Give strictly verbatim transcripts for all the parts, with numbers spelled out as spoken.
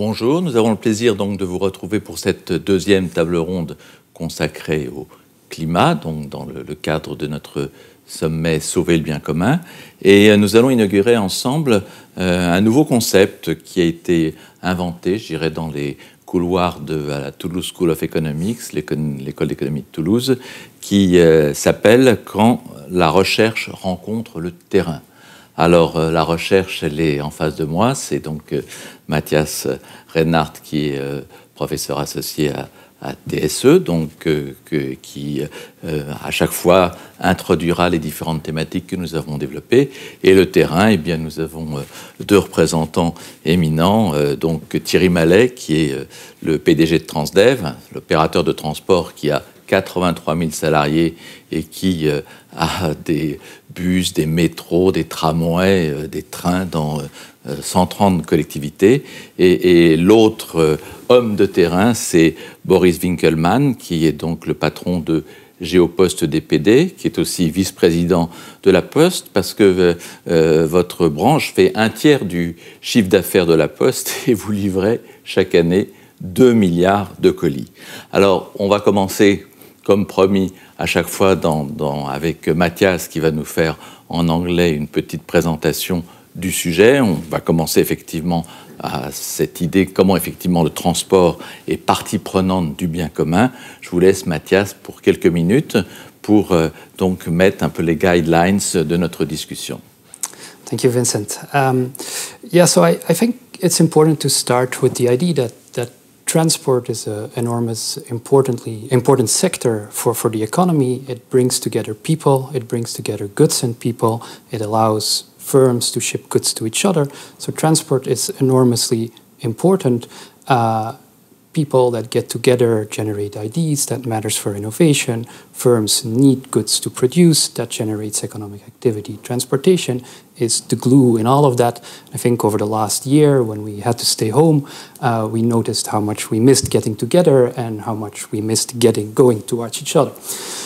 Bonjour, nous avons le plaisir donc de vous retrouver pour cette deuxième table ronde consacrée au climat, donc dans le, le cadre de notre sommet Sauver le bien commun. Et nous allons inaugurer ensemble euh, un nouveau concept qui a été inventé, je dirais, dans les couloirs de à la Toulouse School of Economics, l'école d'économie de Toulouse, qui euh, s'appelle « Quand la recherche rencontre le terrain ». Alors, euh, la recherche, elle est en face de moi. C'est donc euh, Mathias Reinhardt, qui est euh, professeur associé à, à T S E, donc, euh, que, qui, euh, à chaque fois, introduira les différentes thématiques que nous avons développées. Et le terrain, eh bien, nous avons euh, deux représentants éminents. Euh, donc, Thierry Mallet, qui est euh, le P D G de Transdev, l'opérateur de transport qui a quatre-vingt-trois mille salariés et qui euh, a des bus, des métros, des tramways, euh, des trains dans euh, cent trente collectivités. Et, et l'autre euh, homme de terrain, c'est Boris Winkelmann, qui est donc le patron de Géopost D P D, qui est aussi vice-président de la Poste, parce que euh, votre branche fait un tiers du chiffre d'affaires de la Poste et vous livrez chaque année deux milliards de colis. Alors, on va commencer comme promis, à chaque fois dans, dans, avec Mathias qui va nous faire en anglais une petite présentation du sujet. On va commencer effectivement à cette idée comment effectivement le transport est partie prenante du bien commun. Je vous laisse Mathias pour quelques minutes pour euh, donc mettre un peu les guidelines de notre discussion. Thank you, Vincent. Um, yeah, so I, I think it's important to start with the idea that that transport is an enormous, importantly important sector for, for the economy. It brings together people, it brings together goods and people, it allows firms to ship goods to each other. So transport is enormously important. Uh, people that get together generate ideas, that matters for innovation. Firms need goods to produce, that generates economic activity. Transportation is the glue in all of that. I think over the last year, when we had to stay home, uh, we noticed how much we missed getting together and how much we missed getting going to watch each other.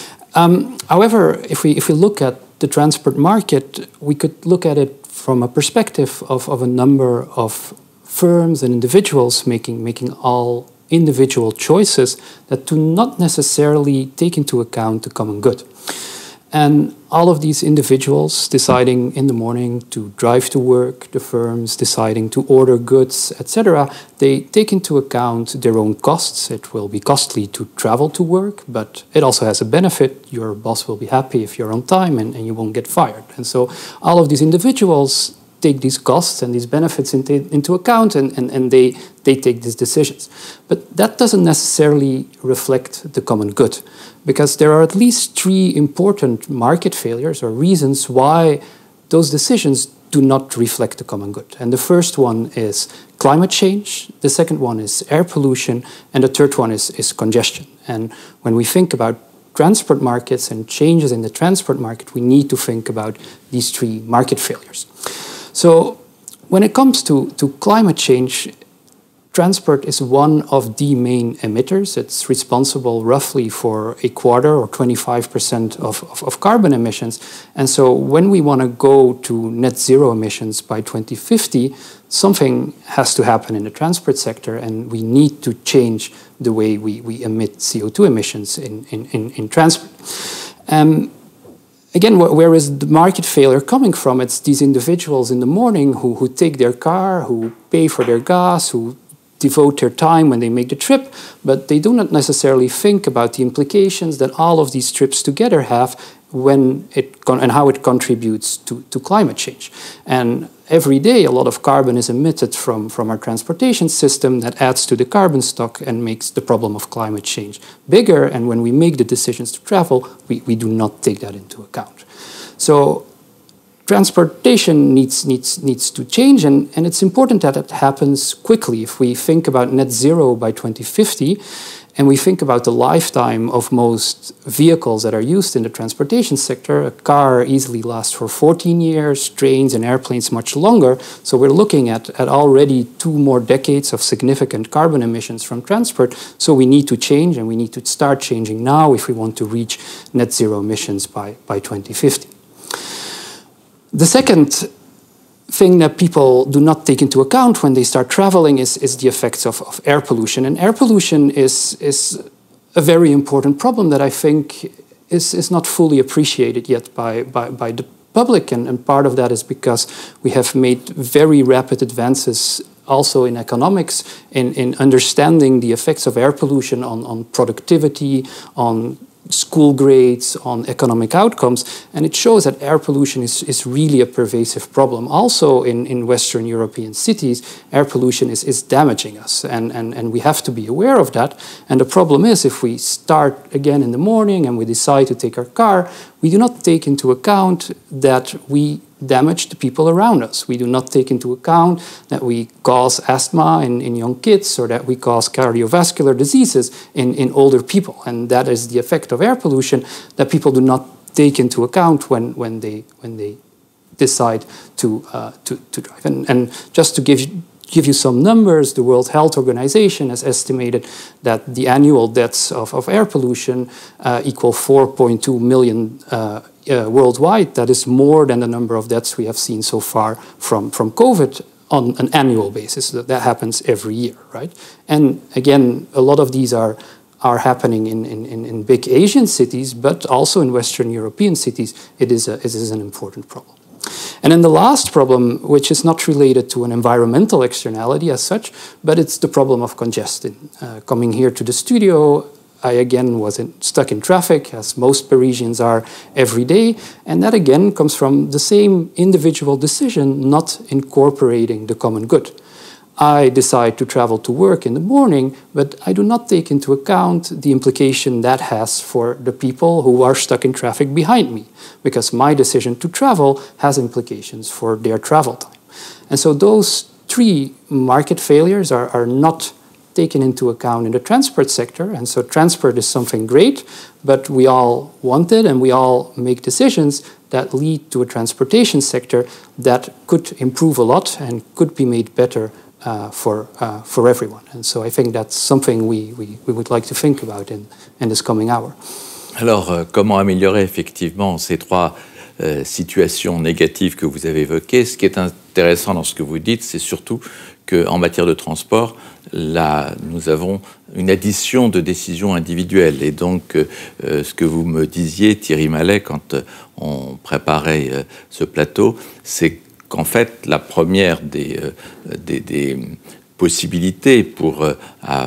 Um, however, if we if we look at the transport market, we could look at it from a perspective of, of a number of firms and individuals making making all individual choices that do not necessarily take into account the common good. And all of these individuals deciding in the morning to drive to work, the firms deciding to order goods, et cetera, they take into account their own costs. It will be costly to travel to work, but it also has a benefit. Your boss will be happy if you're on time and, and you won't get fired. And so all of these individuals take these costs and these benefits into, into account and, and, and they, they take these decisions. But that doesn't necessarily reflect the common good, because there are at least three important market failures or reasons why those decisions do not reflect the common good. And the first one is climate change, the second one is air pollution, and the third one is, is congestion. And when we think about transport markets and changes in the transport market, we need to think about these three market failures. So when it comes to, to climate change, transport is one of the main emitters. It's responsible roughly for a quarter or twenty-five percent of, of, of carbon emissions. And so when we want to go to net zero emissions by twenty fifty, something has to happen in the transport sector, and we need to change the way we, we emit C O two emissions in, in, in, in transport. Um, Again, where is the market failure coming from? It's these individuals in the morning who, who take their car, who pay for their gas, who devote their time when they make the trip, but they do not necessarily think about the implications that all of these trips together have when it and how it contributes to, to climate change. And every day a lot of carbon is emitted from, from our transportation system that adds to the carbon stock and makes the problem of climate change bigger. And when we make the decisions to travel, we, we do not take that into account. So transportation needs, needs, needs to change, and, and it's important that it happens quickly. If we think about net zero by twenty fifty, and we think about the lifetime of most vehicles that are used in the transportation sector, a car easily lasts for fourteen years, trains and airplanes much longer. So we're looking at, at already two more decades of significant carbon emissions from transport. So we need to change, and we need to start changing now if we want to reach net zero emissions by, by twenty fifty. The second thing that people do not take into account when they start traveling is, is the effects of, of air pollution. And air pollution is, is a very important problem that I think is, is not fully appreciated yet by, by, by the public. And, and part of that is because we have made very rapid advances also in economics, in, in understanding the effects of air pollution on, on productivity, on school grades, on economic outcomes, and it shows that air pollution is, is really a pervasive problem. Also in, in Western European cities, air pollution is, is damaging us, and, and, and we have to be aware of that. And the problem is, if we start again in the morning and we decide to take our car, we do not take into account that we damage the people around us. We do not take into account that we cause asthma in, in young kids, or that we cause cardiovascular diseases in, in older people. And that is the effect of air pollution that people do not take into account when, when, they, when they decide to, uh, to, to drive. And, and just to give you, give you some numbers, the World Health Organization has estimated that the annual deaths of, of air pollution uh, equal four point two million uh, uh, worldwide. That is more than the number of deaths we have seen so far from, from COVID on an annual basis. That, that happens every year, right? And again, a lot of these are, are happening in, in, in big Asian cities, but also in Western European cities, it is, a, it is an important problem. And then the last problem, which is not related to an environmental externality as such, but it's the problem of congestion. Uh, coming here to the studio, I again was in, stuck in traffic, as most Parisians are every day, and that again comes from the same individual decision not incorporating the common good. I decide to travel to work in the morning, but I do not take into account the implication that has for the people who are stuck in traffic behind me, because my decision to travel has implications for their travel time. And so those three market failures are, are not taken into account in the transport sector. And so transport is something great, but we all want it, and we all make decisions that lead to a transportation sector that could improve a lot and could be made better Uh, for, uh, for everyone. And so I think that's something we, we, we would like to think about in, in this coming hour. Alors, euh, comment améliorer effectivement ces trois euh, situations négatives que vous avez évoquées? Ce qui est intéressant dans ce que vous dites, c'est surtout qu'en matière de transport, là, nous avons une addition de décisions individuelles. Et donc, euh, ce que vous me disiez, Thierry Mallet, quand euh, on préparait euh, ce plateau, c'est qu'en fait, la première des, euh, des, des possibilités pour euh,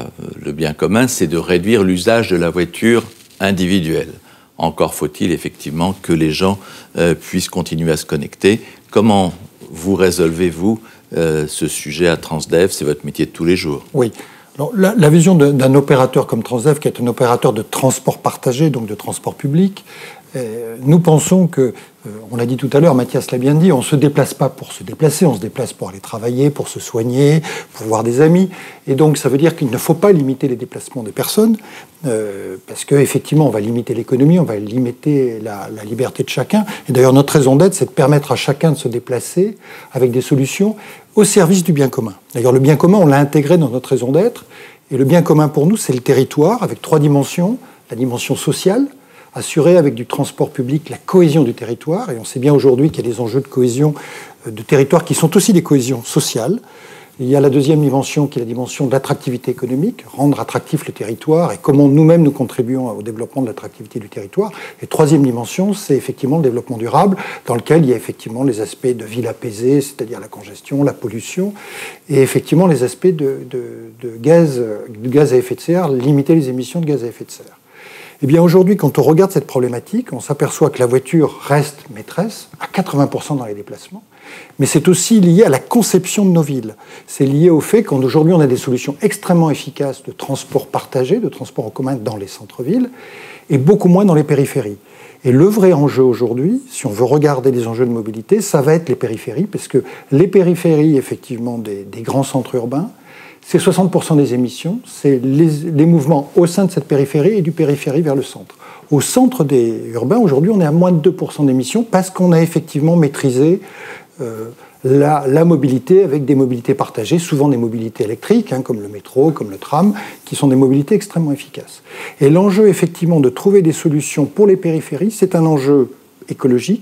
le bien commun, c'est de réduire l'usage de la voiture individuelle. Encore faut-il effectivement que les gens euh, puissent continuer à se connecter. Comment vous résolvez-vous euh, ce sujet à Transdev? C'est votre métier de tous les jours. Oui. Alors, la, la vision d'un opérateur comme Transdev, qui est un opérateur de transport partagé, donc de transport public, euh, nous pensons que, euh, on l'a dit tout à l'heure, Mathias l'a bien dit, on ne se déplace pas pour se déplacer, on se déplace pour aller travailler, pour se soigner, pour voir des amis. Et donc ça veut dire qu'il ne faut pas limiter les déplacements des personnes, euh, parce qu'effectivement on va limiter l'économie, on va limiter la, la liberté de chacun. Et d'ailleurs notre raison d'être, c'est de permettre à chacun de se déplacer avec des solutions au service du bien commun. D'ailleurs le bien commun, on l'a intégré dans notre raison d'être, et le bien commun pour nous, c'est le territoire, avec trois dimensions. La dimension sociale, assurer avec du transport public la cohésion du territoire, et on sait bien aujourd'hui qu'il y a des enjeux de cohésion de territoire qui sont aussi des cohésions sociales. Il y a la deuxième dimension qui est la dimension de l'attractivité économique, rendre attractif le territoire et comment nous-mêmes nous contribuons au développement de l'attractivité du territoire. Et troisième dimension, c'est effectivement le développement durable, dans lequel il y a effectivement les aspects de ville apaisée, c'est-à-dire la congestion, la pollution, et effectivement les aspects de, de, de, gaz, de gaz à effet de serre, limiter les émissions de gaz à effet de serre. Eh bien aujourd'hui, quand on regarde cette problématique, on s'aperçoit que la voiture reste maîtresse à quatre-vingts pour cent dans les déplacements, mais c'est aussi lié à la conception de nos villes. C'est lié au fait qu'aujourd'hui, on a des solutions extrêmement efficaces de transport partagé, de transport en commun dans les centres-villes, et beaucoup moins dans les périphéries. Et le vrai enjeu aujourd'hui, si on veut regarder les enjeux de mobilité, ça va être les périphéries, parce que les périphéries, effectivement, des, des grands centres urbains, c'est soixante pour cent des émissions, c'est les, les mouvements au sein de cette périphérie et du périphérie vers le centre. Au centre des urbains, aujourd'hui, on est à moins de deux pour cent d'émissions parce qu'on a effectivement maîtrisé euh, la, la mobilité avec des mobilités partagées, souvent des mobilités électriques, hein, comme le métro, comme le tram, qui sont des mobilités extrêmement efficaces. Et l'enjeu, effectivement, de trouver des solutions pour les périphéries, c'est un enjeu écologique,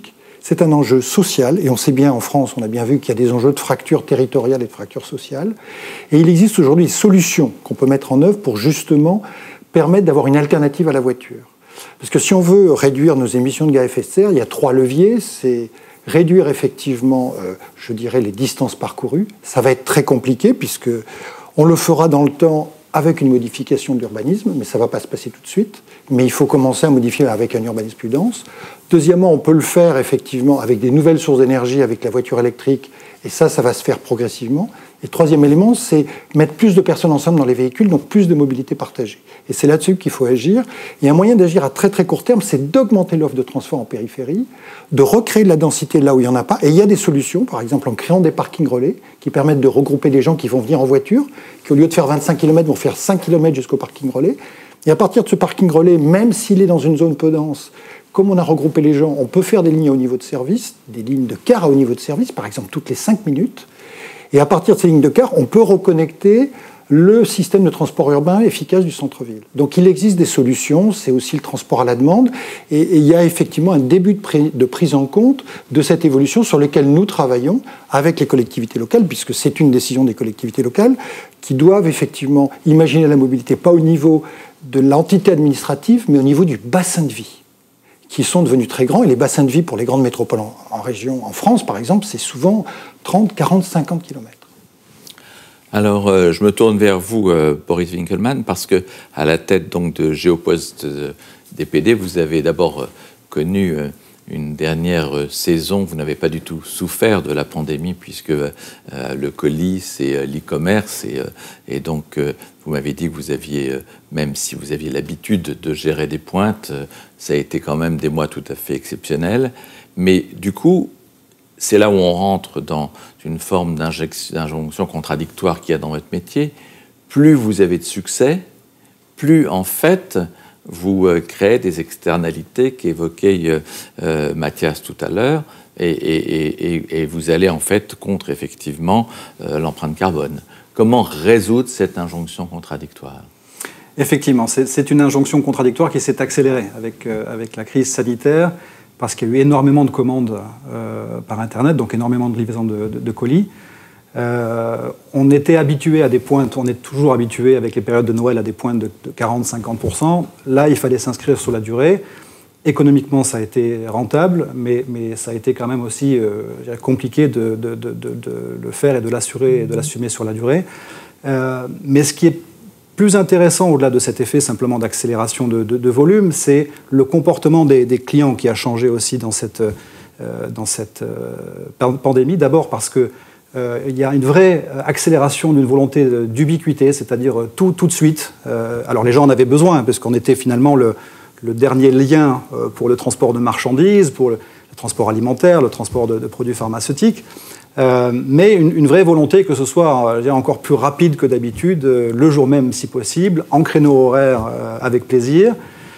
c'est un enjeu social, et on sait bien en France, on a bien vu qu'il y a des enjeux de fracture territoriale et de fracture sociale, et il existe aujourd'hui des solutions qu'on peut mettre en œuvre pour justement permettre d'avoir une alternative à la voiture. Parce que si on veut réduire nos émissions de gaz à effet de serre, il y a trois leviers, c'est réduire effectivement, euh, je dirais, les distances parcourues. Ça va être très compliqué puisque on le fera dans le temps avec une modification de l'urbanisme, mais ça ne va pas se passer tout de suite. Mais il faut commencer à modifier avec un urbanisme plus dense. Deuxièmement, on peut le faire effectivement avec des nouvelles sources d'énergie, avec la voiture électrique, et ça, ça va se faire progressivement. Et le troisième élément, c'est mettre plus de personnes ensemble dans les véhicules, donc plus de mobilité partagée. Et c'est là-dessus qu'il faut agir. Et un moyen d'agir à très très court terme, c'est d'augmenter l'offre de transport en périphérie, de recréer de la densité là où il n'y en a pas. Et il y a des solutions, par exemple en créant des parkings relais, qui permettent de regrouper les gens qui vont venir en voiture, qui au lieu de faire vingt-cinq kilomètres, vont faire cinq kilomètres jusqu'au parking relais. Et à partir de ce parking relais, même s'il est dans une zone peu dense, comme on a regroupé les gens, on peut faire des lignes à haut niveau de service, des lignes de car à haut niveau de service, par exemple toutes les cinq minutes. Et à partir de ces lignes de car, on peut reconnecter le système de transport urbain efficace du centre-ville. Donc il existe des solutions, c'est aussi le transport à la demande, et, et il y a effectivement un début de, pris, de prise en compte de cette évolution sur laquelle nous travaillons avec les collectivités locales, puisque c'est une décision des collectivités locales qui doivent effectivement imaginer la mobilité, pas au niveau de l'entité administrative, mais au niveau du bassin de vie, qui sont devenus très grands. Et les bassins de vie pour les grandes métropoles en, en région, en France par exemple, c'est souvent trente, quarante, cinquante kilomètres. Alors, euh, je me tourne vers vous, euh, Boris Winkelmann, parce que à la tête donc de Géopost euh, D P D, vous avez d'abord euh, connu euh, une dernière euh, saison. Vous n'avez pas du tout souffert de la pandémie, puisque euh, le colis, c'est euh, l'e-commerce, et, euh, et donc euh, vous m'avez dit que vous aviez, euh, même si vous aviez l'habitude de gérer des pointes, euh, ça a été quand même des mois tout à fait exceptionnels. Mais du coup, c'est là où on rentre dans une forme d'injonction contradictoire qu'il y a dans votre métier. Plus vous avez de succès, plus en fait vous euh, créez des externalités qu'évoquait euh, euh, Mathias tout à l'heure, et, et, et, et vous allez en fait contre effectivement euh, l'empreinte carbone. Comment résoudre cette injonction contradictoire ? Effectivement, c'est une injonction contradictoire qui s'est accélérée avec, euh, avec la crise sanitaire, parce qu'il y a eu énormément de commandes euh, par Internet, donc énormément de livraisons de, de, de colis. Euh, on était habitué à des pointes, on est toujours habitué avec les périodes de Noël à des pointes de, de quarante à cinquante pour cent. Là, il fallait s'inscrire sur la durée. Économiquement, ça a été rentable, mais, mais ça a été quand même aussi euh, compliqué de, de, de, de, de le faire et de l'assurer et de l'assumer sur la durée. Euh, mais ce qui est plus intéressant, au-delà de cet effet simplement d'accélération de, de, de volume, c'est le comportement des, des clients qui a changé aussi dans cette, euh, dans cette euh, pandémie. D'abord parce qu'il euh, y a une vraie accélération d'une volonté d'ubiquité, c'est-à-dire tout, tout de suite. Euh, alors les gens en avaient besoin, parce qu'on était finalement le, le dernier lien pour le transport de marchandises, pour le, le transport alimentaire, le transport de, de produits pharmaceutiques. Euh, mais une, une vraie volonté que ce soit euh, encore plus rapide que d'habitude, euh, le jour même si possible, en créneau horaire euh, avec plaisir,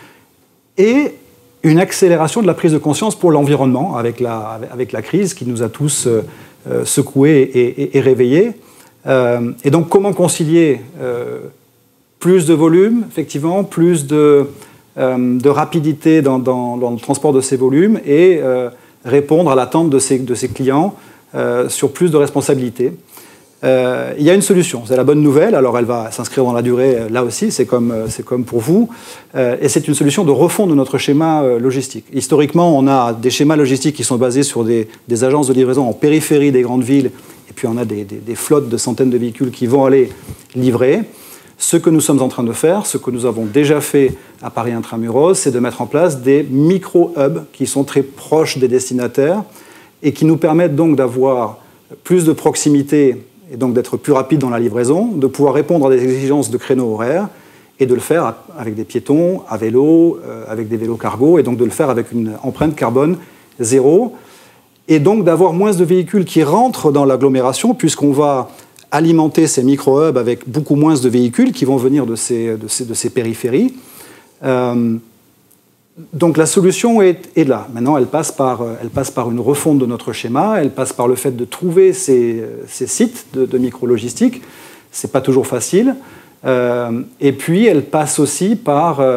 et une accélération de la prise de conscience pour l'environnement avec la, avec la crise qui nous a tous euh, euh, secoués et, et, et réveillés. Euh, et donc comment concilier euh, plus de volume, effectivement, plus de, euh, de rapidité dans, dans, dans le transport de ces volumes et euh, répondre à l'attente de ces, de ces clients Euh, sur plus de responsabilités. Euh, il y a une solution, c'est la bonne nouvelle, alors elle va s'inscrire dans la durée euh, là aussi, c'est comme, euh, c'est comme pour vous, euh, et c'est une solution de refondre notre schéma euh, logistique. Historiquement, on a des schémas logistiques qui sont basés sur des, des agences de livraison en périphérie des grandes villes, et puis on a des, des, des flottes de centaines de véhicules qui vont aller livrer. Ce que nous sommes en train de faire, ce que nous avons déjà fait à Paris Intramuros, c'est de mettre en place des micro-hubs qui sont très proches des destinataires, et qui nous permettent donc d'avoir plus de proximité et donc d'être plus rapide dans la livraison, de pouvoir répondre à des exigences de créneaux horaires et de le faire avec des piétons, à vélo, euh, avec des vélos cargo, et donc de le faire avec une empreinte carbone zéro, et donc d'avoir moins de véhicules qui rentrent dans l'agglomération, puisqu'on va alimenter ces micro-hubs avec beaucoup moins de véhicules qui vont venir de ces, de ces, de ces périphéries. Euh, Donc la solution est, est là. Maintenant, elle passe, par, elle passe par une refonte de notre schéma, elle passe par le fait de trouver ces, ces sites de, de micro-logistique. Ce n'est pas toujours facile. Euh, et puis, elle passe aussi par euh,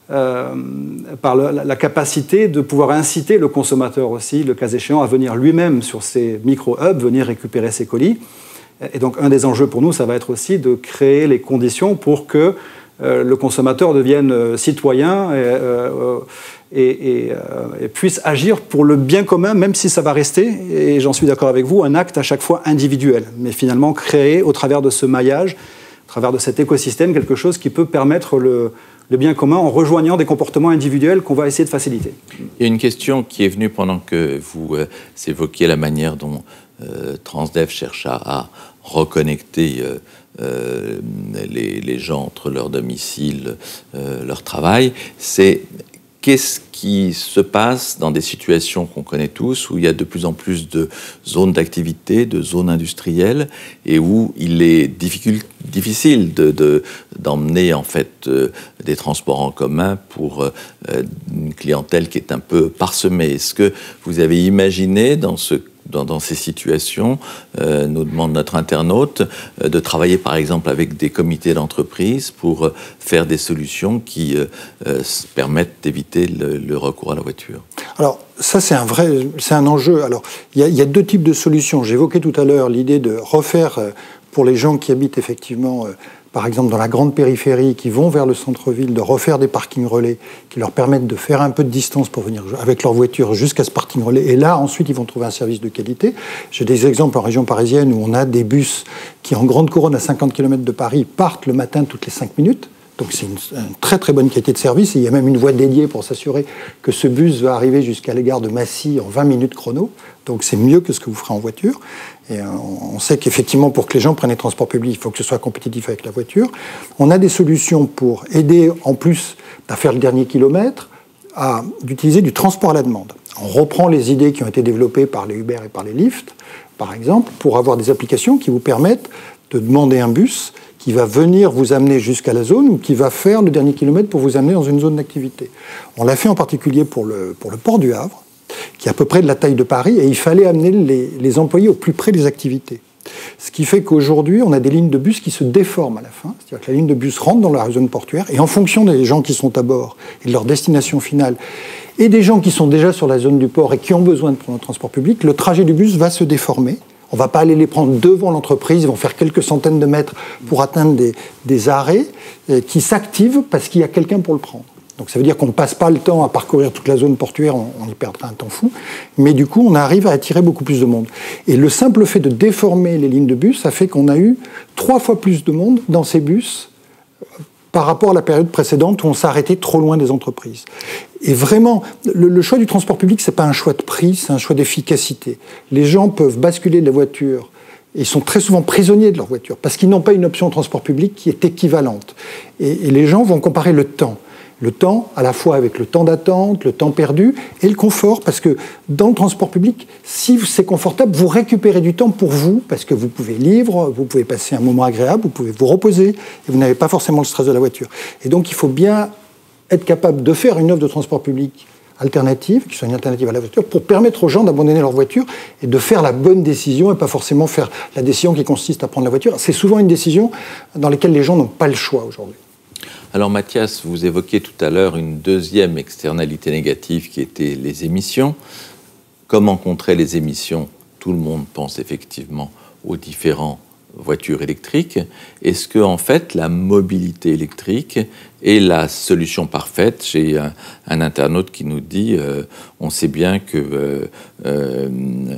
euh, par le, la, la capacité de pouvoir inciter le consommateur aussi, le cas échéant, à venir lui-même sur ces micro-hubs, venir récupérer ses colis. Et donc un des enjeux pour nous, ça va être aussi de créer les conditions pour que euh, le consommateur devienne euh, citoyen et, euh, et, et, euh, et puisse agir pour le bien commun, même si ça va rester, et j'en suis d'accord avec vous, un acte à chaque fois individuel, mais finalement créer au travers de ce maillage, au travers de cet écosystème, quelque chose qui peut permettre le, le bien commun en rejoignant des comportements individuels qu'on va essayer de faciliter. Il y a une question qui est venue pendant que vous euh, évoquiez la manière dont euh, Transdev cherche à, à reconnecter euh, euh, les, les gens entre leur domicile, euh, leur travail. C'est qu'est-ce qui se passe dans des situations qu'on connaît tous, où il y a de plus en plus de zones d'activité, de zones industrielles, et où il est difficile, difficile de, de, d'emmener en fait euh, des transports en commun pour euh, une clientèle qui est un peu parsemée. Est-ce que vous avez imaginé dans ce Dans, dans ces situations, euh, nous demande notre internaute, euh, de travailler par exemple avec des comités d'entreprise pour euh, faire des solutions qui euh, euh, permettent d'éviter le, le recours à la voiture. Alors ça c'est un vrai, c'est un enjeu. Alors il y, y a deux types de solutions. J'évoquais tout à l'heure l'idée de refaire euh, pour les gens qui habitent effectivement euh, par exemple dans la grande périphérie, qui vont vers le centre-ville, de refaire des parkings relais qui leur permettent de faire un peu de distance pour venir avec leur voiture jusqu'à ce parking relais. Et là, ensuite, ils vont trouver un service de qualité. J'ai des exemples en région parisienne où on a des bus qui, en grande couronne à cinquante kilomètres de Paris, partent le matin toutes les cinq minutes. Donc c'est une, une très très bonne qualité de service. Et il y a même une voie dédiée pour s'assurer que ce bus va arriver jusqu'à la gare de Massy en vingt minutes chrono. Donc c'est mieux que ce que vous ferez en voiture. Et on sait qu'effectivement, pour que les gens prennent les transports publics, il faut que ce soit compétitif avec la voiture. On a des solutions pour aider, en plus à faire le dernier kilomètre, à d'utiliser du transport à la demande. On reprend les idées qui ont été développées par les Uber et par les Lyft, par exemple, pour avoir des applications qui vous permettent de demander un bus qui va venir vous amener jusqu'à la zone ou qui va faire le dernier kilomètre pour vous amener dans une zone d'activité. On l'a fait en particulier pour le, pour le port du Havre, qui est à peu près de la taille de Paris, et il fallait amener les, les employés au plus près des activités. Ce qui fait qu'aujourd'hui, on a des lignes de bus qui se déforment à la fin, c'est-à-dire que la ligne de bus rentre dans la zone portuaire, et en fonction des gens qui sont à bord et de leur destination finale, et des gens qui sont déjà sur la zone du port et qui ont besoin de prendre le transport public, le trajet du bus va se déformer. On ne va pas aller les prendre devant l'entreprise, ils vont faire quelques centaines de mètres pour atteindre des, des arrêts euh, qui s'activent parce qu'il y a quelqu'un pour le prendre. Donc ça veut dire qu'on ne passe pas le temps à parcourir toute la zone portuaire, on, on y perdra un temps fou, mais du coup on arrive à attirer beaucoup plus de monde. Et le simple fait de déformer les lignes de bus, ça fait qu'on a eu trois fois plus de monde dans ces bus euh, par rapport à la période précédente où on s'arrêtait trop loin des entreprises. Et vraiment, le, le choix du transport public, ce n'est pas un choix de prix, c'est un choix d'efficacité. Les gens peuvent basculer de la voiture, et ils sont très souvent prisonniers de leur voiture, parce qu'ils n'ont pas une option de transport public qui est équivalente. Et, et les gens vont comparer le temps. Le temps, à la fois avec le temps d'attente, le temps perdu, et le confort, parce que dans le transport public, si c'est confortable, vous récupérez du temps pour vous, parce que vous pouvez lire, vous pouvez passer un moment agréable, vous pouvez vous reposer, et vous n'avez pas forcément le stress de la voiture. Et donc il faut bien être capable de faire une offre de transport public alternative, qui soit une alternative à la voiture, pour permettre aux gens d'abandonner leur voiture et de faire la bonne décision, et pas forcément faire la décision qui consiste à prendre la voiture. C'est souvent une décision dans laquelle les gens n'ont pas le choix aujourd'hui. Alors Mathias, vous évoquiez tout à l'heure une deuxième externalité négative qui était les émissions. Comment contrer les émissions? Tout le monde pense effectivement aux différents voitures électriques. Est-ce que en fait la mobilité électrique est la solution parfaite? J'ai un, un internaute qui nous dit euh, on sait bien que euh, euh,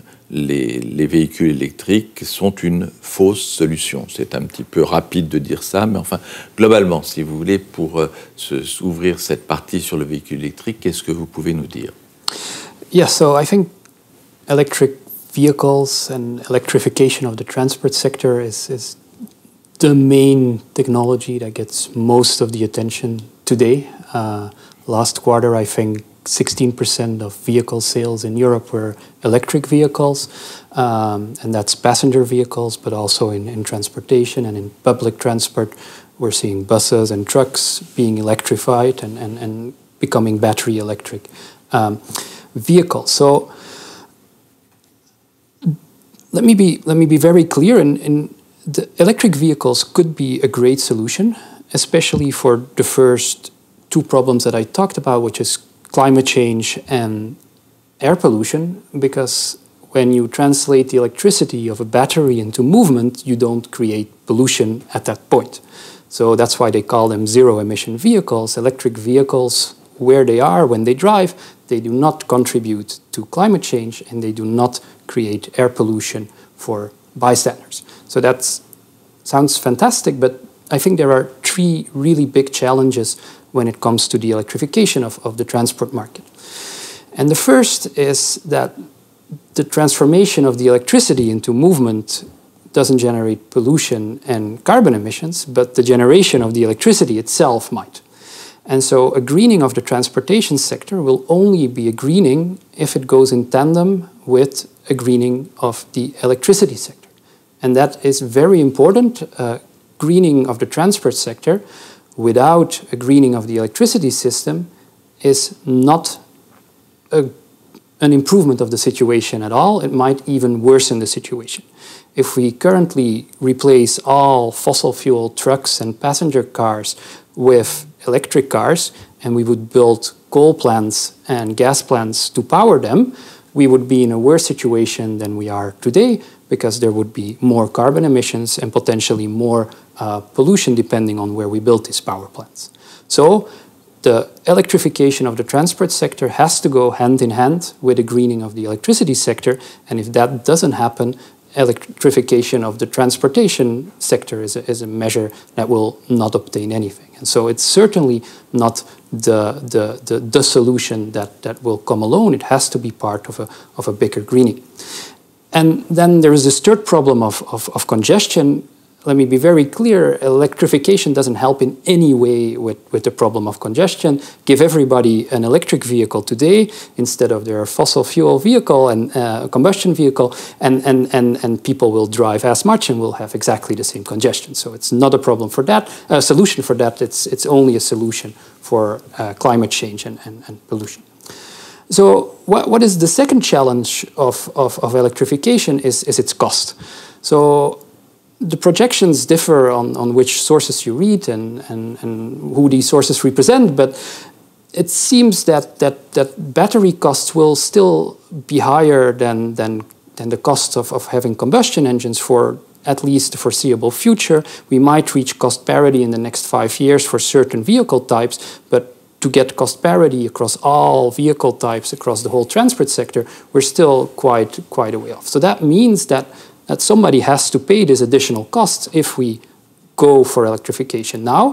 les, les véhicules électriques sont une fausse solution. C'est un petit peu rapide de dire ça, mais enfin globalement, si vous voulez, pour euh, se, s'ouvrir cette partie sur le véhicule électrique, qu'est-ce que vous pouvez nous dire? Yeah, so I think electric vehicles and electrification of the transport sector is, is the main technology that gets most of the attention today. Uh, last quarter, I think sixteen percent of vehicle sales in Europe were electric vehicles, um, and that's passenger vehicles, but also in, in transportation and in public transport. We're seeing buses and trucks being electrified and, and, and becoming battery electric um, vehicles. So Let me be let me be very clear. In, in the electric vehicles could be a great solution, especially for the first two problems that I talked about, which is climate change and air pollution, because when you translate the electricity of a battery into movement, you don't create pollution at that point. So that's why they call them zero-emission vehicles. Electric vehicles, where they are, when they drive, they do not contribute to climate change, and they do not create air pollution for bystanders. So that sounds fantastic, but I think there are three really big challenges when it comes to the electrification of, of the transport market. And the first is that the transformation of the electricity into movement doesn't generate pollution and carbon emissions, but the generation of the electricity itself might. And so a greening of the transportation sector will only be a greening if it goes in tandem with a greening of the electricity sector. And that is very important. Uh, greening of the transport sector without a greening of the electricity system is not a, an improvement of the situation at all. It might even worsen the situation. If we currently replace all fossil fuel trucks and passenger cars with electric cars, and we would build coal plants and gas plants to power them, we would be in a worse situation than we are today, because there would be more carbon emissions and potentially more uh, pollution depending on where we build these power plants. So the electrification of the transport sector has to go hand in hand with the greening of the electricity sector, and if that doesn't happen, electrification of the transportation sector is a, is a measure that will not obtain anything. And so it's certainly not the, the, the, the solution that, that will come alone. It has to be part of a, of a bigger greening. And then there is this third problem of, of, of congestion. Let me be very clear, electrification doesn't help in any way with, with the problem of congestion. Give everybody an electric vehicle today instead of their fossil fuel vehicle and uh, combustion vehicle, and, and, and, and people will drive as much and will have exactly the same congestion. So it's not a problem for that, a uh, solution for that, it's, it's only a solution for uh, climate change and, and, and pollution. So what, what is the second challenge of, of, of electrification is, is its cost. So the projections differ on, on which sources you read and, and, and who these sources represent, but it seems that, that, that battery costs will still be higher than, than, than the cost of, of having combustion engines for at least the foreseeable future. We might reach cost parity in the next five years for certain vehicle types, but to get cost parity across all vehicle types, across the whole transport sector, we're still quite, quite a way off. So that means that that somebody has to pay this additional cost if we go for electrification now,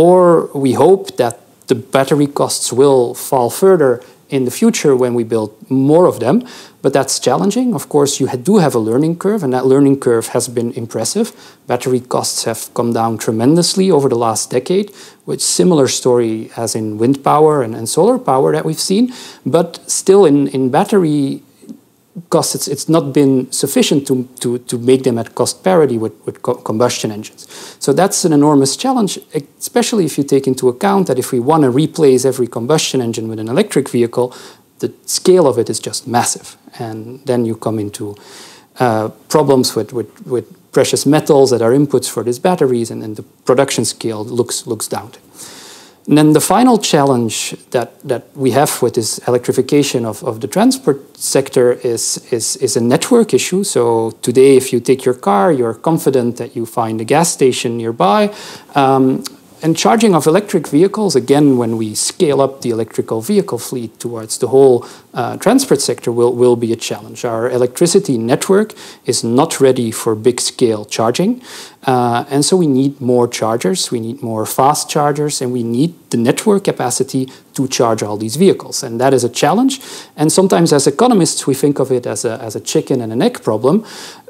or we hope that the battery costs will fall further in the future when we build more of them. But that's challenging. Of course, you do have a learning curve, and that learning curve has been impressive. Battery costs have come down tremendously over the last decade, with similar story as in wind power and, and solar power that we've seen. But still in, in battery costs, it's, it's not been sufficient to, to, to make them at cost parity with, with co combustion engines. So that's an enormous challenge, especially if you take into account that if we want to replace every combustion engine with an electric vehicle, the scale of it is just massive. And then you come into uh, problems with, with, with precious metals that are inputs for these batteries, and then the production scale looks, looks daunting. And then the final challenge that, that we have with this electrification of, of the transport sector is, is, is a network issue. So today, if you take your car, you're confident that you find a gas station nearby. Um, and charging of electric vehicles, again, when we scale up the electrical vehicle fleet towards the whole uh, transport sector, will, will be a challenge. Our electricity network is not ready for big-scale charging. Uh, and so we need more chargers, we need more fast chargers, and we need the network capacity to charge all these vehicles. And that is a challenge. And sometimes as economists, we think of it as a, as a chicken and an egg problem.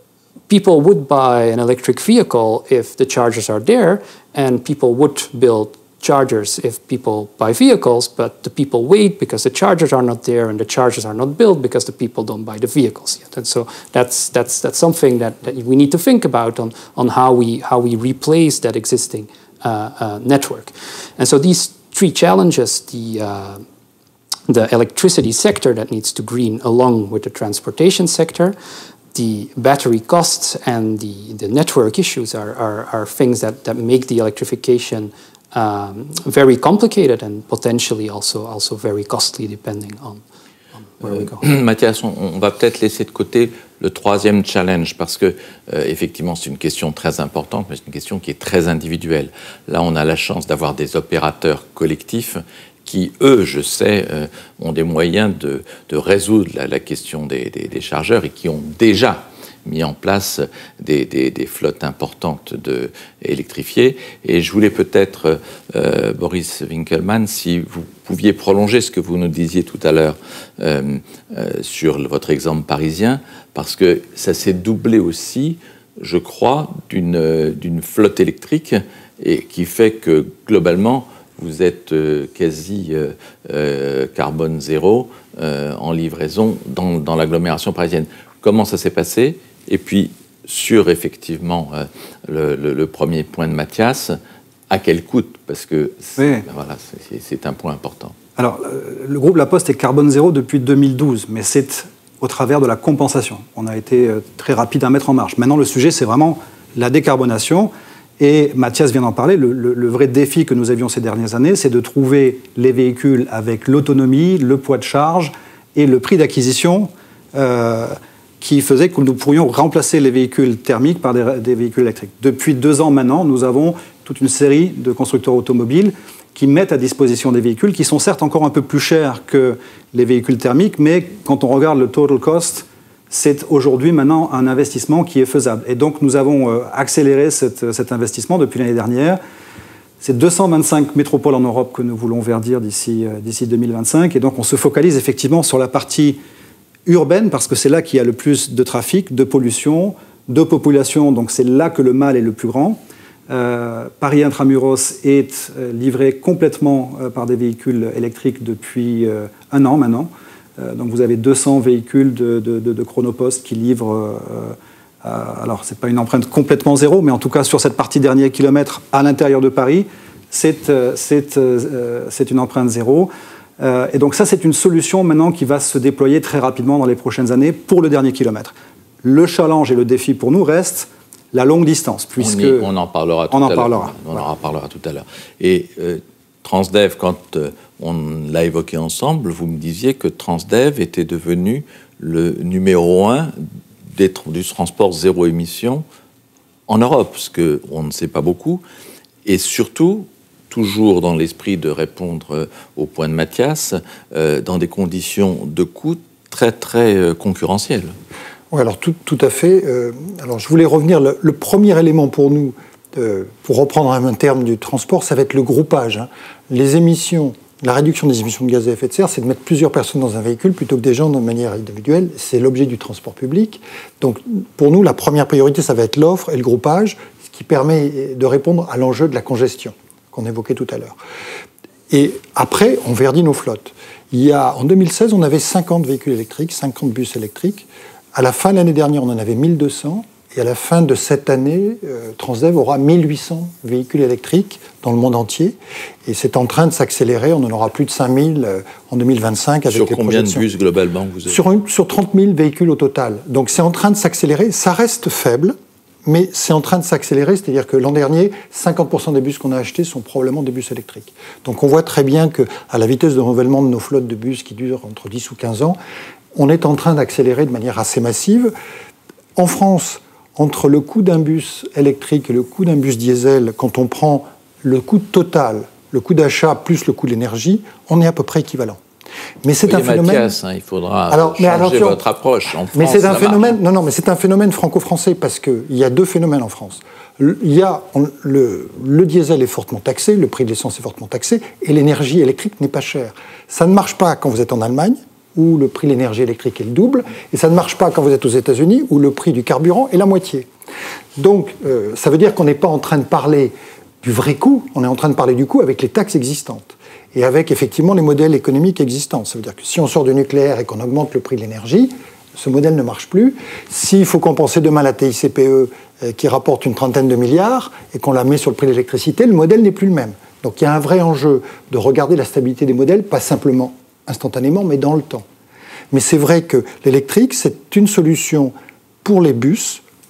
People would buy an electric vehicle if the chargers are there, and people would build chargers if people buy vehicles, but the people wait because the chargers are not there, and the chargers are not built because the people don't buy the vehicles yet. And so that's, that's, that's something that, that we need to think about on, on how, we, how we replace that existing uh, uh, network. And so these three challenges, the, uh, the electricity sector that needs to green along with the transportation sector, the battery costs, and the, the network issues are, are, are things that, that make the electrification um, very complicated and potentially also, also very costly depending on, on where euh, we go. Mathias, on, on va peut-être laisser de côté le troisième challenge parce que euh, effectivement c'est une question très importante, mais c'est une question qui est très individuelle. Là, on a la chance d'avoir des opérateurs collectifs qui, eux, je sais, euh, ont des moyens de, de résoudre la, la question des, des, des chargeurs et qui ont déjà mis en place des, des, des flottes importantes de, électrifiées. Et je voulais peut-être, euh, Boris Winkelmann, si vous pouviez prolonger ce que vous nous disiez tout à l'heure euh, euh, sur votre exemple parisien, parce que ça s'est doublé aussi, je crois, d'une, d'une flotte électrique et qui fait que, globalement, vous êtes euh, quasi euh, euh, carbone zéro euh, en livraison dans, dans l'agglomération parisienne. Comment ça s'est passé? Et puis, sur effectivement euh, le, le, le premier point de Mathias, à quel coût? Parce que c'est, oui. ben voilà, c'est, c'est un point important. Alors, le groupe La Poste est carbone zéro depuis deux mille douze, mais c'est au travers de la compensation. On a été très rapide à mettre en marche. Maintenant, le sujet, c'est vraiment la décarbonation. Et Mathias vient d'en parler, le, le, le vrai défi que nous avions ces dernières années, c'est de trouver les véhicules avec l'autonomie, le poids de charge et le prix d'acquisition euh, qui faisait que nous pourrions remplacer les véhicules thermiques par des, des véhicules électriques. Depuis deux ans maintenant, nous avons toute une série de constructeurs automobiles qui mettent à disposition des véhicules qui sont certes encore un peu plus chers que les véhicules thermiques, mais quand on regarde le total cost, c'est aujourd'hui maintenant un investissement qui est faisable. Et donc nous avons euh, accéléré cette, cet investissement depuis l'année dernière. C'est deux cent vingt-cinq métropoles en Europe que nous voulons verdir d'ici, euh, d'ici deux mille vingt-cinq. Et donc on se focalise effectivement sur la partie urbaine, parce que c'est là qu'il y a le plus de trafic, de pollution, de population, donc c'est là que le mal est le plus grand. Euh, Paris Intramuros est euh, livré complètement euh, par des véhicules électriques depuis euh, un an maintenant. Euh, donc vous avez deux cents véhicules de, de, de, de Chronopost qui livrent, euh, à, alors c'est pas une empreinte complètement zéro, mais en tout cas sur cette partie dernier kilomètre à l'intérieur de Paris, c'est, euh, c'est, euh, c'est une empreinte zéro. Euh, et donc ça, c'est une solution maintenant qui va se déployer très rapidement dans les prochaines années pour le dernier kilomètre. Le challenge et le défi pour nous reste la longue distance, puisque... On, y, on en parlera tout on à en l'heure. Parlera. On en parlera tout à l'heure. Et euh, Transdev, quand euh, on l'a évoqué ensemble, vous me disiez que Transdev était devenu le numéro un des, du transport zéro émission en Europe, ce qu'on ne sait pas beaucoup. Et surtout, toujours dans l'esprit de répondre au point de Mathias, euh, dans des conditions de coût très, très euh, concurrentielles. Oui, alors tout, tout à fait. Euh, alors je voulais revenir, le, le premier élément pour nous, euh, pour reprendre un terme du transport, ça va être le groupage. Hein. Les émissions, la réduction des émissions de gaz à effet de serre, c'est de mettre plusieurs personnes dans un véhicule plutôt que des gens de manière individuelle. C'est l'objet du transport public. Donc pour nous, la première priorité, ça va être l'offre et le groupage, ce qui permet de répondre à l'enjeu de la congestion qu'on évoquait tout à l'heure. Et après, on verdit nos flottes. Il y a, en deux mille seize, on avait cinquante véhicules électriques, cinquante bus électriques. À la fin de l'année dernière, on en avait mille deux cents. Et à la fin de cette année, euh, Transdev aura mille huit cents véhicules électriques dans le monde entier. Et c'est en train de s'accélérer. On en aura plus de cinq mille euh, en deux mille vingt-cinq. Avec sur les combien projections. de bus globalement vous avez sur, une, sur trente mille véhicules au total. Donc c'est en train de s'accélérer. Ça reste faible, mais c'est en train de s'accélérer. C'est-à-dire que l'an dernier, cinquante pour cent des bus qu'on a achetés sont probablement des bus électriques. Donc on voit très bien qu'à la vitesse de renouvellement de nos flottes de bus qui durent entre dix ou quinze ans, on est en train d'accélérer de manière assez massive. En France, entre le coût d'un bus électrique et le coût d'un bus diesel, quand on prend le coût total, le coût d'achat plus le coût de l'énergie, on est à peu près équivalent. Mais c'est un phénomène. Mathias, hein, il faudra alors, changer mais alors, votre approche. En France, mais c'est un phénomène. marche. Non, non, mais c'est un phénomène franco-français parce que il y a deux phénomènes en France. Il y a le, le diesel est fortement taxé, le prix de l'essence est fortement taxé, et l'énergie électrique n'est pas chère. Ça ne marche pas quand vous êtes en Allemagne, où le prix de l'énergie électrique est le double, et ça ne marche pas quand vous êtes aux États-Unis, où le prix du carburant est la moitié. Donc, euh, ça veut dire qu'on n'est pas en train de parler du vrai coût, on est en train de parler du coût avec les taxes existantes, et avec effectivement les modèles économiques existants. Ça veut dire que si on sort du nucléaire et qu'on augmente le prix de l'énergie, ce modèle ne marche plus. S'il faut compenser demain la T I C P E, euh, qui rapporte une trentaine de milliards, et qu'on la met sur le prix de l'électricité, le modèle n'est plus le même. Donc il y a un vrai enjeu de regarder la stabilité des modèles, pas simplement instantanément, mais dans le temps. Mais c'est vrai que l'électrique, c'est une solution pour les bus,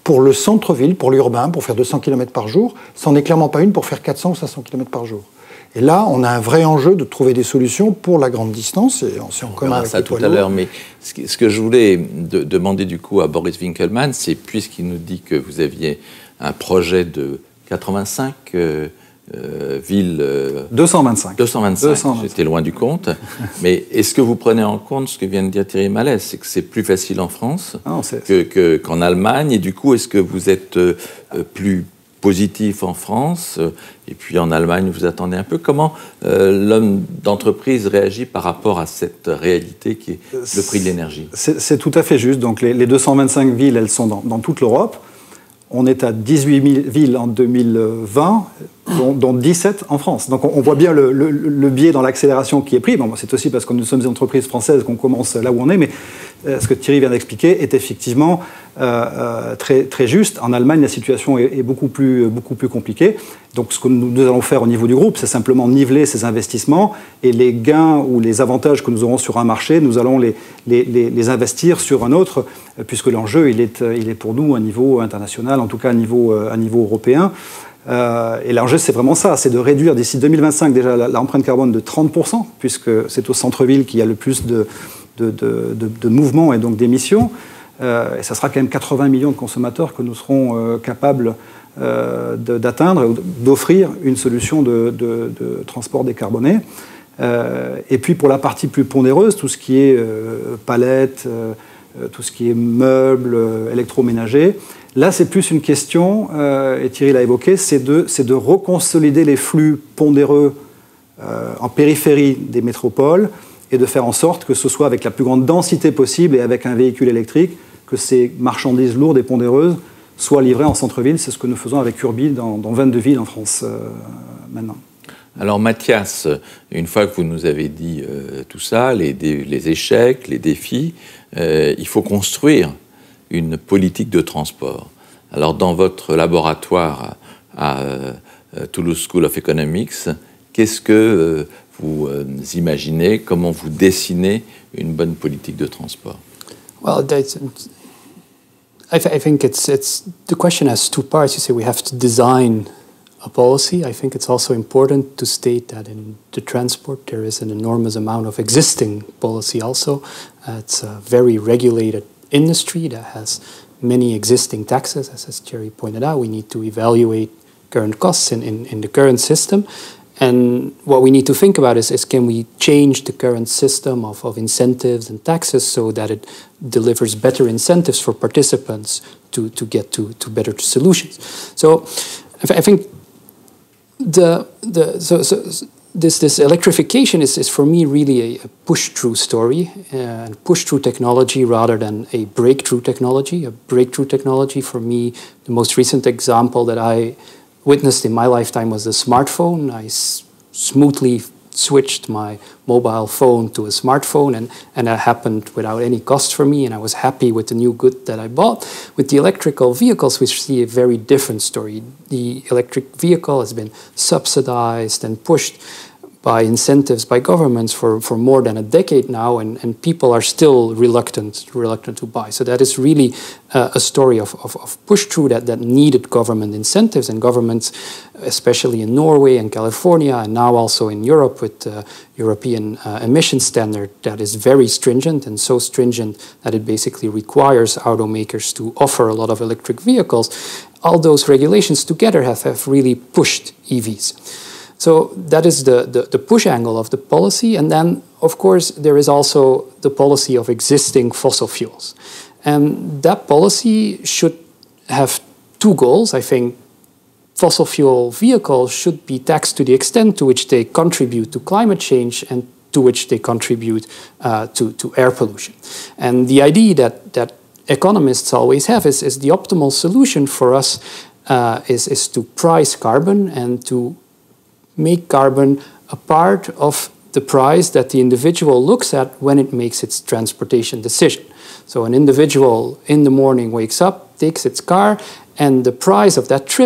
pour le centre-ville, pour l'urbain, pour faire deux cents kilomètres par jour. Ça n'en est clairement pas une pour faire quatre cents ou cinq cents kilomètres par jour. Et là, on a un vrai enjeu de trouver des solutions pour la grande distance, et on s'est en commun avec ça tout à l'heure, mais ce que, ce que je voulais de, demander du coup à Boris Winkelmann, c'est puisqu'il nous dit que vous aviez un projet de quatre-vingt-cinq euh, euh, villes... Euh, deux cent vingt-cinq. deux cent vingt-cinq, deux cent vingt-cinq. J'étais loin du compte. Mais est-ce que vous prenez en compte ce que vient de dire Thierry Malès, c'est que c'est plus facile en France non, c'est, que, que, qu'en Allemagne, et du coup, est-ce que vous êtes euh, plus positif en France, et puis en Allemagne, vous attendez un peu. Comment euh, l'homme d'entreprise réagit par rapport à cette réalité qui est le prix de l'énergie? C'est, c'est tout à fait juste. Donc les, les deux cent vingt-cinq villes, elles sont dans, dans toute l'Europe. On est à dix-huit mille villes en deux mille vingt, dont, dont dix-sept en France. Donc on, on voit bien le, le, le biais dans l'accélération qui est pris. Bon, c'est aussi parce que nous sommes des entreprises françaises qu'on commence là où on est, mais euh, ce que Thierry vient d'expliquer est effectivement euh, euh, très, très juste. En Allemagne, la situation est, est beaucoup, plus, beaucoup plus compliquée. Donc ce que nous, nous allons faire au niveau du groupe, c'est simplement niveler ces investissements, et les gains ou les avantages que nous aurons sur un marché, nous allons les, les, les, les investir sur un autre, puisque l'enjeu, il est, il est pour nous à niveau international, en tout cas à niveau, à niveau européen. Euh, et l'enjeu, c'est vraiment ça, c'est de réduire d'ici deux mille vingt-cinq déjà l'empreinte carbone de trente pour cent, puisque c'est au centre-ville qu'il y a le plus de, de, de, de, de mouvements et donc d'émissions. Euh, et ça sera quand même quatre-vingts millions de consommateurs que nous serons euh, capables euh, de, d'atteindre, d'offrir une solution de, de, de transport décarboné. Euh, et puis pour la partie plus pondéreuse, tout ce qui est euh, palettes, euh, tout ce qui est meubles, euh, électroménagers, là, c'est plus une question, euh, et Thierry l'a évoqué, c'est de, c'est de reconsolider les flux pondéreux euh, en périphérie des métropoles et de faire en sorte que ce soit avec la plus grande densité possible et avec un véhicule électrique, que ces marchandises lourdes et pondéreuses soient livrées en centre-ville. C'est ce que nous faisons avec Urbi dans, dans vingt-deux villes en France euh, maintenant. Alors Mathias, une fois que vous nous avez dit euh, tout ça, les, dé- les échecs, les défis, euh, il faut construire une politique de transport. Alors, dans votre laboratoire à, à Toulouse School of Economics, qu'est-ce que euh, vous euh, imaginez, comment vous dessinez une bonne politique de transport? Well, that's, I, th- I think it's it's the question has two parts. You say we have to design a policy. I think it's also important to state that in the transport there is an enormous amount of existing policy also. Uh, it's a very regulated industry that has many existing taxes, as, as Thierry pointed out. We need to evaluate current costs in, in, in the current system. And what we need to think about is, is can we change the current system of, of incentives and taxes so that it delivers better incentives for participants to, to get to, to better solutions. So I, th- I think the, the so, so This, this electrification is, is for me really a, a push-through story, uh, and push-through technology rather than a breakthrough technology. A breakthrough technology, for me, the most recent example that I witnessed in my lifetime was the smartphone. I s- smoothly switched my mobile phone to a smartphone, and, and that happened without any cost for me, and I was happy with the new good that I bought. With the electrical vehicles, we see a very different story. The electric vehicle has been subsidized and pushed by incentives by governments for, for more than a decade now, and, and people are still reluctant reluctant to buy. So that is really uh, a story of, of, of push-through that, that needed government incentives, and governments, especially in Norway and California, and now also in Europe with the European uh, emission standard that is very stringent, and so stringent that it basically requires automakers to offer a lot of electric vehicles. All those regulations together have, have really pushed E Vs. So that is the, the, the push angle of the policy. And then, of course, there is also the policy of existing fossil fuels. And that policy should have two goals. I think fossil fuel vehicles should be taxed to the extent to which they contribute to climate change and to which they contribute uh, to, to air pollution. And the idea that, that economists always have is, is the optimal solution for us uh, is, is to price carbon and to make carbon a part of the price that the individual looks at when it makes its transportation decision. So an individual in the morning wakes up, takes its car, and the price of that trip